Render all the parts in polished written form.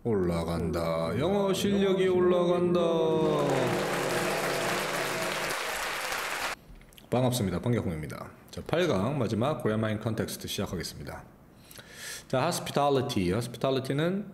올라간다. 영어 실력이 올라간다. 반갑습니다. 방경호입니다. 자, 8강 마지막 Grammar in Context 시작하겠습니다. 자, Hospitality는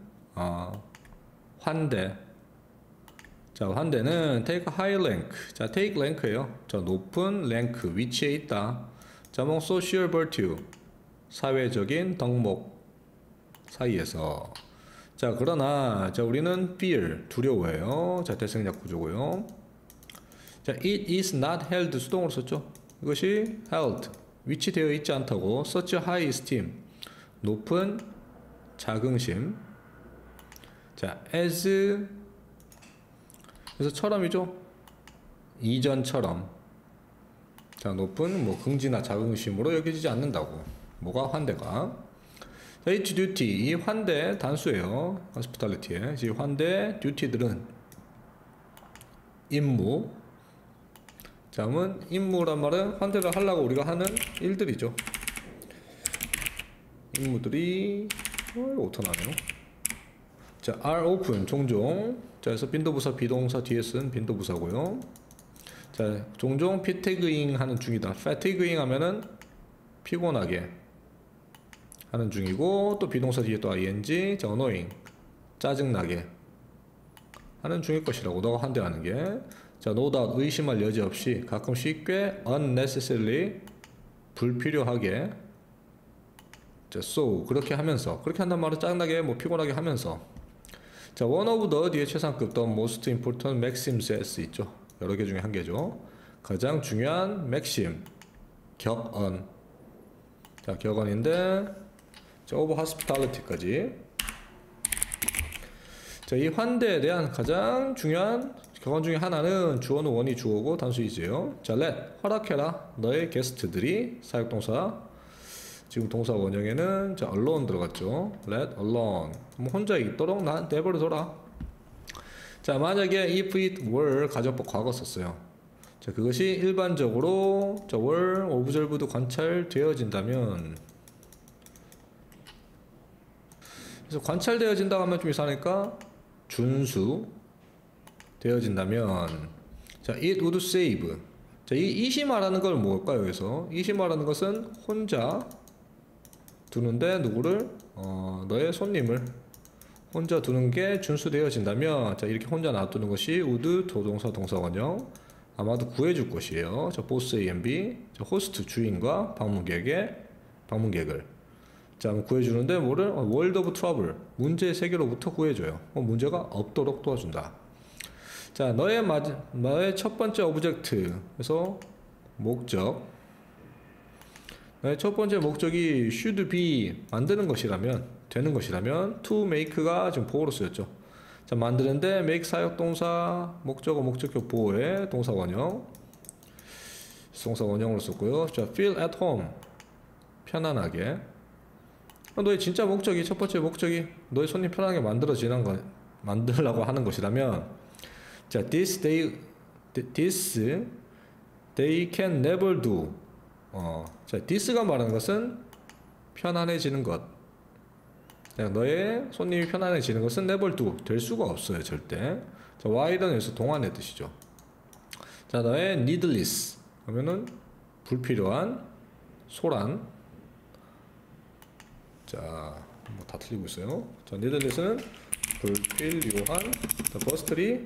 환대. 자, 환대는 take a high rank. 자, take rank예요. 자, 높은 랭크, 위치에 있다. 자, 뭐 social virtue, 사회적인 덕목 사이에서. 자, 그러나 자, 우리는 fear, 두려워해요. 자, 대승적 구조고요. 자, it is not held, 수동으로 썼죠. 이것이 held, 위치되어 있지 않다고. such a high esteem, 높은 자긍심. 자, as, 그래서 처럼이죠. 이전처럼. 자, 높은 뭐 긍지나 자긍심으로 여겨지지 않는다고. 뭐가? 환대가. 자, each duty, 이 환대 단수예요. hospitality에. 이 환대 duty들은 임무. 자, 그러면 임무란 말은 환대를 하려고 우리가 하는 일들이죠. 임무들이 오토나네요. 자, are open, 종종. 자, 그래서 빈도부사 비동사 뒤에 쓴 빈도부사고요. 자, 종종 fatiguing 하는 중이다. fatiguing 하면은 피곤하게 하는 중이고, 또 비동사 뒤에 또 ing. 자, annoying, 짜증나게 하는 중일 것이라고. 너가 환대하는 게. 자, no doubt, 의심할 여지 없이 가끔씩 꽤 unnecessarily, 불필요하게. 자, so, 그렇게 하면서. 그렇게 한단 말은 짜증나게, 뭐 피곤하게 하면서. 자, one of the 뒤에 최상급, the most important maxims s 있죠. 여러 개 중에 한 개죠. 가장 중요한 maxim, 격언. 자, 격언인데, 자, of hospitality까지. 자, 이 환대에 대한 가장 중요한 격언 중에 하나는 주어는 원이 주어고 단수이지요. 자, let, 허락해라. 너의 게스트들이, 사역동사. 지금 동사 원형에는 자, alone 들어갔죠. let alone. 뭐 혼자 있도록 난 내버려둬라. 자, 만약에 if it were 가정법 과거 썼어요. 자, 그것이 일반적으로 자, were observed 관찰되어진다면, 그래서 관찰되어진다고 하면 좀 이상하니까 준수 되어진다면, 자, it would save. 자, 이 it이 말하는 걸 뭘까요? 여기서 it이 말하는 것은 혼자 두는데 누구를? 너의 손님을 혼자 두는 게 준수되어진다면, 자, 이렇게 혼자 놔두는 것이 would 조동사 동사원형 아마도 구해줄 것이에요. 자, both A and B. 자, 호스트 주인과 방문객을 자, 구해주는데 뭐를? world of trouble, 문제의 세계로부터 구해줘요. 문제가 없도록 도와준다. 자, 너의 첫 번째 오브젝트, 그래서 목적. 너의 첫 번째 목적이 should be, 만드는 것이라면, 되는 것이라면, to make가 지금 보호로 쓰였죠. 자, 만드는데 make 사역동사, 목적어, 목적격 보호의 동사원형. 동사원형으로 썼고요. 자, feel at home, 편안하게. 너의 진짜 목적이, 첫 번째 목적이 너의 손님 편하게 만들려고 하는 것이라면, 자, this they can never do. 자, this가 말하는 것은 편안해지는 것. 자, 너의 손님이 편안해지는 것은 never do, 될 수가 없어요, 절대. 자, while은 여기서 동안의 뜻이죠. 자, 너의 needless 하면은 불필요한, 소란. 자, 뭐 다 틀리고 있어요. 자, needless는 불필요한, 자, bustly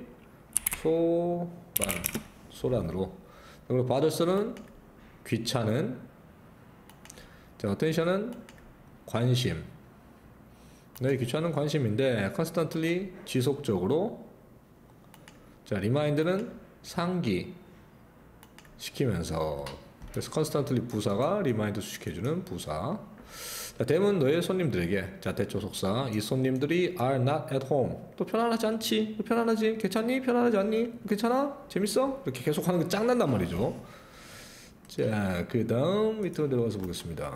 소란으로. 그리고 bothers는 귀찮은. 자, attention은 관심. 너의 귀찮은 관심인데, constantly 지속적으로. 자, remind는 상기 시키면서. 그래서 constantly 부사가 remind 시켜주는 부사. 자, 대문 너의 손님들에게. 자, 대조속사. 이 손님들이 are not at home. 또 편안하지 않지? 편안하지? 괜찮니? 편안하지 않니? 괜찮아? 재밌어? 이렇게 계속 하는 게 짱난단 말이죠. 자, 그 다음 밑으로 내려가서 보겠습니다.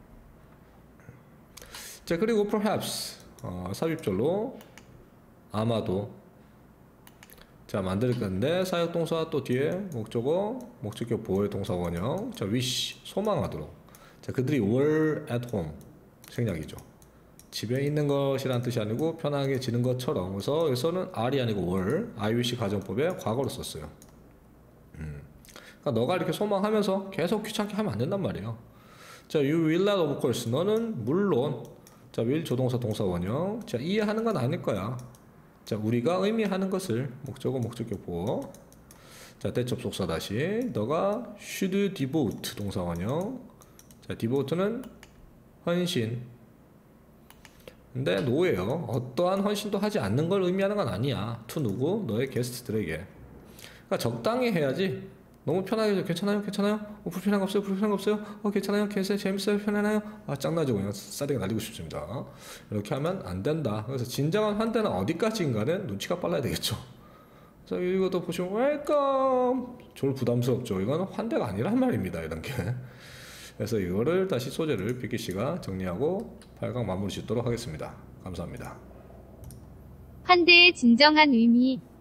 자, 그리고 perhaps, 삽입절로 아마도. 자, 만들 건데 사역동사 또 뒤에 목적어, 목적격 보호의 동사원형. 자, wish, 소망하도록. 자, 그들이 were at home, 생략이죠. 집에 있는 것이란 뜻이 아니고 편하게 지는 것처럼. 그래서 여기서는 R이 아니고 were, IUC 가정법에 과거로 썼어요. 그러니까 너가 이렇게 소망하면서 계속 귀찮게 하면 안 된단 말이에요. 자, you will not of course. 너는 물론. 자, will 조동사 동사 원형. 자, 이해하는 건 아닐 거야. 자, 우리가 의미하는 것을 목적어 목적격 보어. 자, 대접속사 다시. 너가 should devote 동사 원형. 자, devote는 헌신. 근데 노예요. 어떠한 헌신도 하지 않는 걸 의미하는 건 아니야. to 누구? 너의 게스트들에게. 그러니까 적당히 해야지. 너무 편하게 해서 괜찮아요? 괜찮아요? 불편한 거 없어요? 불편한 거 없어요? 괜찮아요? 괜찮아요? 재밌어요? 편하나요? 짱나죠? 그냥 싸대기 날리고 싶습니다. 이렇게 하면 안 된다. 그래서 진정한 환대는 어디까지인가는 눈치가 빨라야 되겠죠. 그래서 이것도 보시면 웰컴 졸 부담스럽죠. 이건 환대가 아니란 말입니다. 이런 게. 그래서 이거를 다시 소재를 비키 씨가 정리하고 8강 마무리 짓도록 하겠습니다. 감사합니다. 환대의 진정한 의미